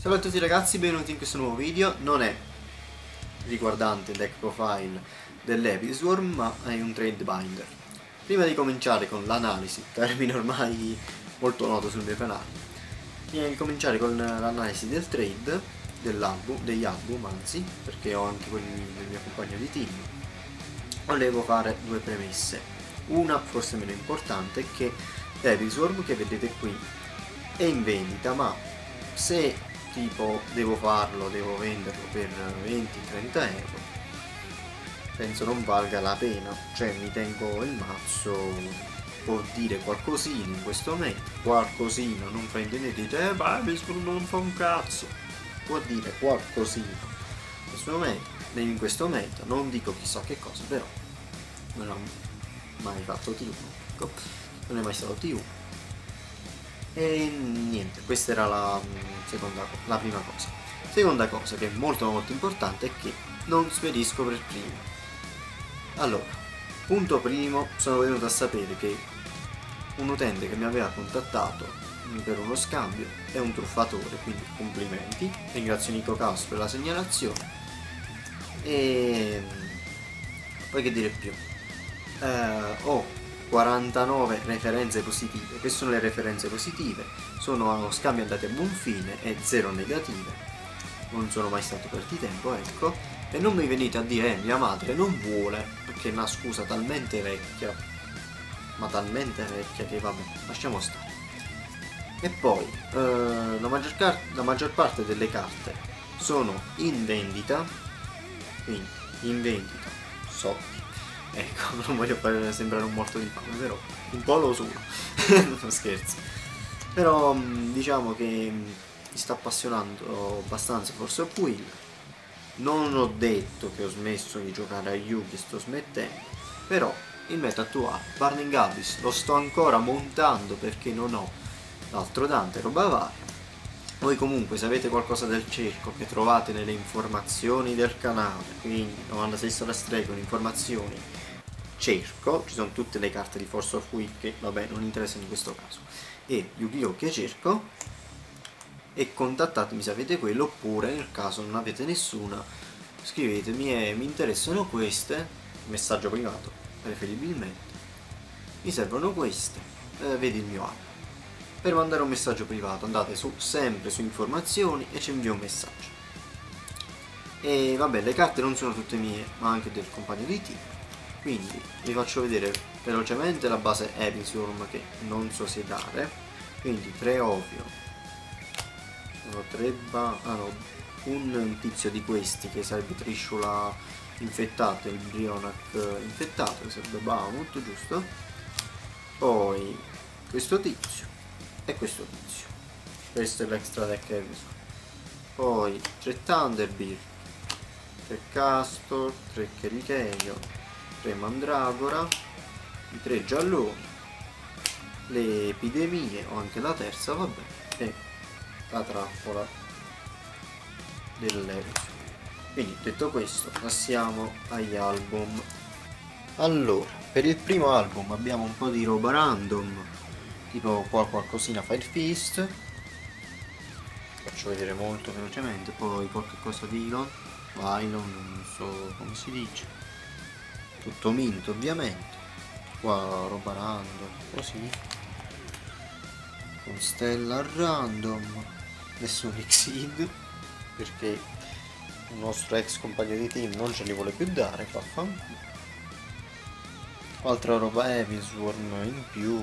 Salve a tutti ragazzi, benvenuti in questo nuovo video. Non è riguardante il deck profile dell'Episwarm, ma è un trade binder. Prima di cominciare con l'analisi, termine ormai molto noto sul mio canale, prima di cominciare con l'analisi del trade, degli album anzi, perché ho anche quelli del mio compagno di team, volevo fare due premesse. Una, forse meno importante, è che l'Episwarm che vedete qui è in vendita, ma se tipo devo venderlo per 20-30 euro, penso non valga la pena. Cioè mi tengo il mazzo, può dire qualcosina in questo meta, qualcosina, non prendete e dite Episwarm non fa un cazzo, può dire qualcosina in questo meta, non dico chissà che cosa, però non ho mai fatto T1, ecco, non è mai stato T1. E niente, questa era la prima cosa. Seconda cosa, che è molto importante, è che non spedisco per primo. Allora, punto primo, sono venuto a sapere che un utente che mi aveva contattato per uno scambio è un truffatore, quindi complimenti, ringrazio Nico Caos per la segnalazione. E poi che dire più, ho 49 referenze positive. Che sono le referenze positive? Sono scambi andati a buon fine e 0 negative. Non sono mai stato perditempo, ecco. E non mi venite a dire mia madre non vuole, perché è una scusa talmente vecchia, ma talmente vecchia che vabbè, lasciamo stare. E poi la maggior parte delle carte sono in vendita, quindi in vendita sotto. Ecco, non voglio fare sembrare un morto di fame, però un po' lo sono. Non scherzo. Però diciamo che mi sta appassionando abbastanza Force of Will. Non ho detto che ho smesso di giocare a Yugi, sto smettendo. Però il meta attuale, Burning Abyss, lo sto ancora montando perché non ho l'altro Dante, roba varia. Voi comunque se avete qualcosa del cerco che trovate nelle informazioni del canale, quindi 96 Star Strike con informazioni cerco, ci sono tutte le carte di Force of Will che vabbè non interessano in questo caso, e Yu-Gi-Oh che cerco, e contattatemi se avete quello, oppure nel caso non avete nessuna scrivetemi mi interessano queste, messaggio privato preferibilmente, mi servono queste, vedi il mio app. Per mandare un messaggio privato andate sempre su informazioni e ci invio un messaggio. E vabbè, le carte non sono tutte mie ma anche del compagno di team, quindi vi faccio vedere velocemente la base Episwarm che non so se dare. Quindi 3 ovvio, un tizio di questi che sarebbe Trishula infettato e il Brionac infettato, che sarebbe Bahamut, giusto? Poi questo tizio e questo tizio, questo è l'extra deck Episwarm. Poi 3 Thunderbird, 3 Castor, 3 Kerikeio, 3 Mandragora, i 3 gialloni, le epidemie o anche la terza, vabbè, e la trappola dell'Episwarm. Quindi detto questo passiamo agli album. Allora, per il primo album abbiamo un po' di roba random, tipo qualcosina Fire Fist, faccio vedere molto velocemente, poi qualche cosa di Vylon, non so come si dice, tutto mint ovviamente, qua roba random, così, con stella random, nessun Exceed, perché il nostro ex compagno di team non ce li vuole più dare, altra roba Episwarm in più.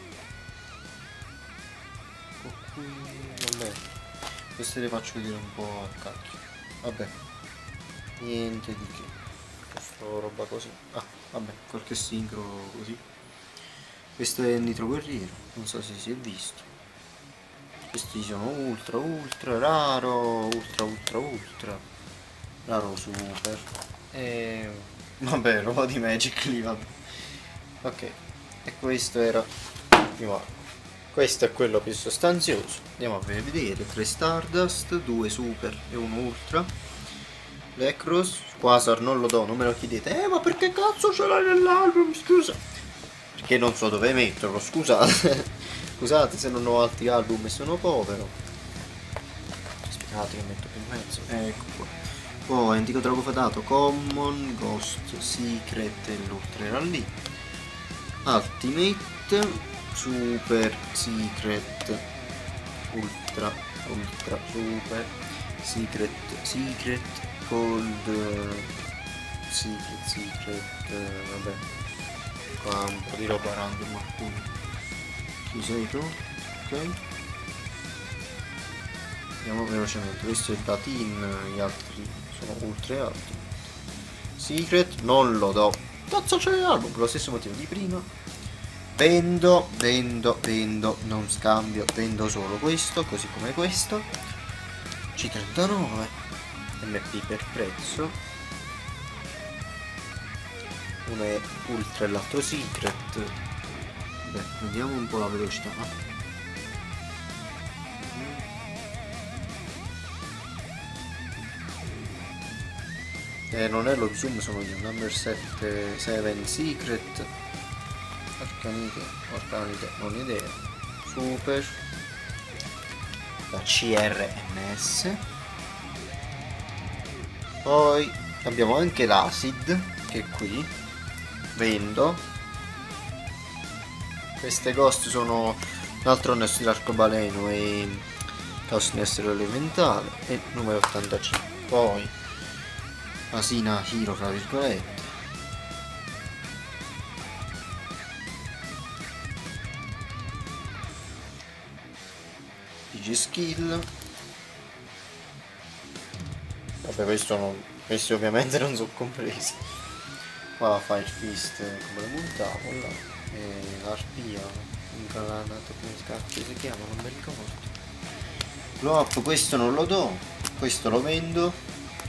Vabbè, queste le faccio vedere un po' a cacchio, vabbè, niente di che, questa roba così, vabbè, qualche sincro così. Questo è il Nitro Guerriero, non so se si è visto. Questi sono ultra raro, ultra raro super, e vabbè, roba di Magic lì, vabbè. Ok, e questo era il primo arco. Questo è quello più sostanzioso, andiamo a vedere. 3 Stardust, 2 Super e 1 Ultra. Lekros, Quasar non lo do, non me lo chiedete, ma perché cazzo ce l'hai nell'album, scusa? Perché non so dove metterlo, scusate. Scusate se non ho altri album e sono povero. Altri che metto più in mezzo. Ecco qua. Poi antico drago fatato, common, ghost, secret e l'ultra era lì. Ultimate, super, secret, ultra, super, secret, gold, secret, vabbè. Qua un po' di roba random alcuni. Ci sei tu? Ok. Andiamo velocemente, questo è da team, gli altri sono ultra alti. Secret non lo do. Cazzo c'è l'album, per lo stesso motivo di prima. Vendo, non scambio, vendo solo questo, così come questo. C39 MP per prezzo. Uno è ultra e l'altro secret. Beh, vediamo un po' la velocità. Non è lo zoom, sono io. Number 7 secret. Arcanite, non idea. Super. La CRMS. Poi abbiamo anche l'acid, che è qui. Vendo. Queste ghost sono un altro nastro arcobaleno e caos nastro elementale e numero 85. Poi Asina Hero fra virgolette. PG skill. Vabbè, questi ovviamente non sono compresi. Qua Fire Fist come lo montavo là. E l'arpia, incanalato come scacchi si chiama, non mi ricordo. Blow up, questo non lo do, questo lo vendo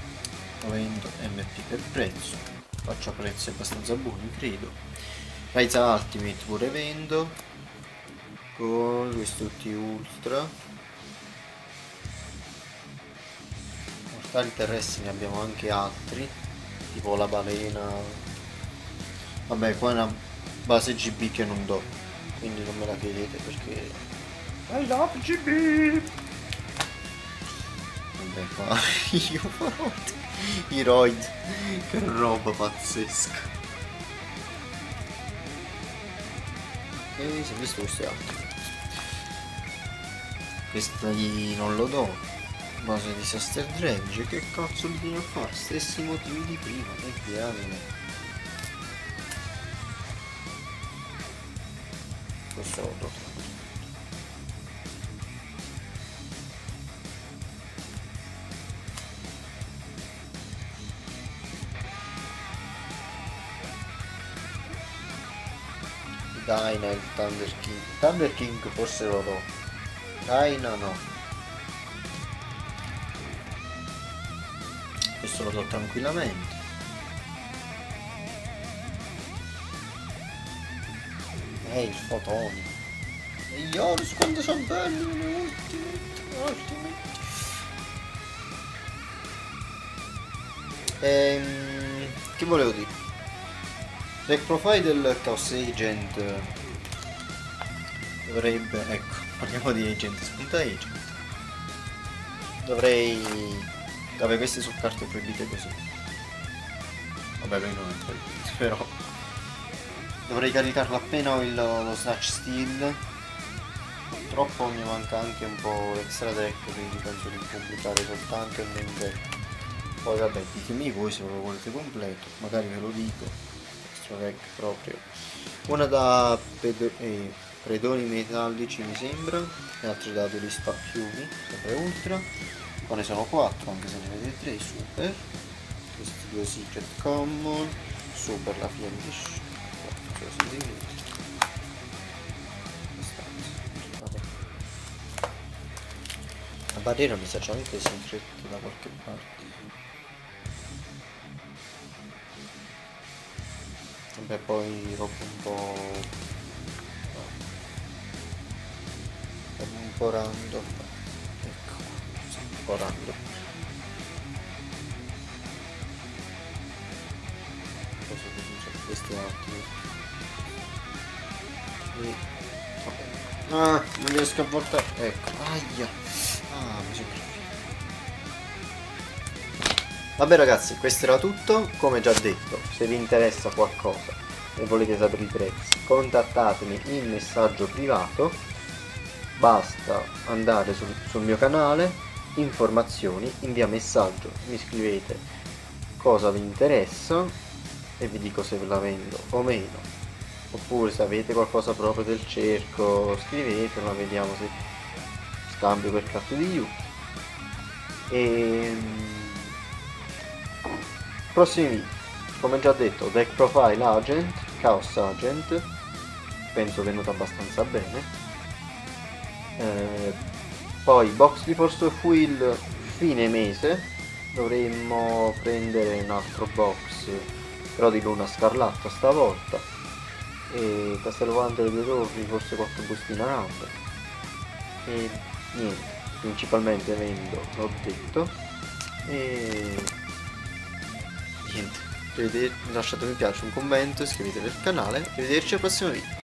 MP per prezzo, faccio prezzi abbastanza buoni credo. Rise Ultimate pure vendo, con questi tutti ultra. Mortali terrestri ne abbiamo anche altri, tipo la balena. Vabbè, qua è una base GB che non do, quindi non me la chiedete perché I love GB. Vabbè, qua io farò i Roid, che roba pazzesca. E si è visto questo è altro. Questi non lo do. Base di Disaster Dredge, che cazzo li viene a fare? Stessi motivi di prima, che diavolo. Questo lo do. Dyna il Thunder King. Thunder King forse lo do. Dyna no. Questo lo do tranquillamente. Il fotoni. E gli Horus quando sono belli. Ultimate. Che volevo dire? Deck profile del Chaos Agent dovrebbe, ecco, parliamo di agent, spunta agent. Vabbè, queste sono carte proibite così. Vabbè, lui non è proibito, però dovrei caricarlo appena ho lo Snatch Steel. Purtroppo mi manca anche un po' l'extra deck, quindi penso di pubblicare soltanto il main deck. Poi vabbè, ditemi voi se lo volete completo, magari ve lo dico. Deck proprio una da predoni metallici mi sembra e altre da duelista fiumi sempre ultra. Qua ne sono 4 anche se ne vedete 3 super. Questi due secret common super, la fiendish la barriera mi sa c'è anche secret da qualche parte. Vabbè, poi roba un po' random, ecco, un po' random. Cosa c'è questi altri? E... non riesco a voltare, ecco, aia, mi sono Vabbè ragazzi, questo era tutto. Come già detto, se vi interessa qualcosa e volete sapere i prezzi, contattatemi in messaggio privato. Basta andare sul mio canale, informazioni, invia messaggio, mi scrivete cosa vi interessa e vi dico se ve la vendo o meno. Oppure se avete qualcosa proprio del cerco, scrivetela, vediamo se scambio per carta di Yu. E prossimi video, come già detto, Deck Profile Agent, Chaos Agent, penso venuto abbastanza bene. Poi Box di Force of Will fine mese, dovremmo prendere un altro box, però di Luna Scarlatta stavolta, e Castlevania delle due torri, forse qualche bustina random, e niente, principalmente vendo, l'ho detto, e niente, lasciate un mi piace, un commento, iscrivetevi al canale e vederci al prossimo video.